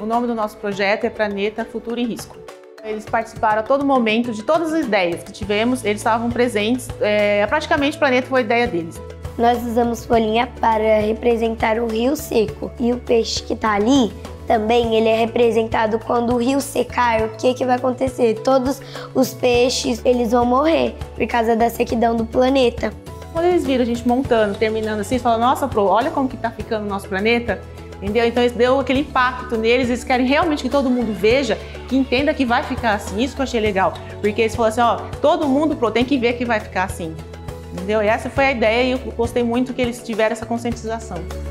O nome do nosso projeto é Planeta Futuro em Risco. Eles participaram a todo momento de todas as ideias que tivemos, eles estavam presentes, praticamente o planeta foi a ideia deles. Nós usamos folhinha para representar o rio seco e o peixe que está ali também ele é representado quando o rio secar. O que vai acontecer? Todos os peixes eles vão morrer por causa da sequidão do planeta. Quando eles viram a gente montando, terminando assim, eles falaram, nossa, Pro, olha como que está ficando o nosso planeta. Entendeu? Então isso deu aquele impacto neles, eles querem realmente que todo mundo veja, que entenda que vai ficar assim. Isso que eu achei legal, porque eles falaram assim, ó, todo mundo tem que ver que vai ficar assim. Entendeu? E essa foi a ideia e eu gostei muito que eles tiveram essa conscientização.